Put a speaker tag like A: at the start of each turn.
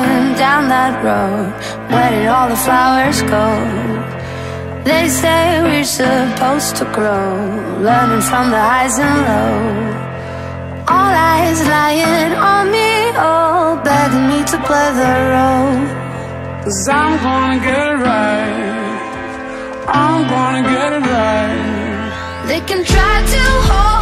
A: walking down that road. Where did all the flowers go? They say we're supposed to grow, learning from the highs and lows. All eyes lying on me, all begging me to play the role.
B: 'Cause I'm gonna get it right, I'm gonna get it right.
A: They can try to hold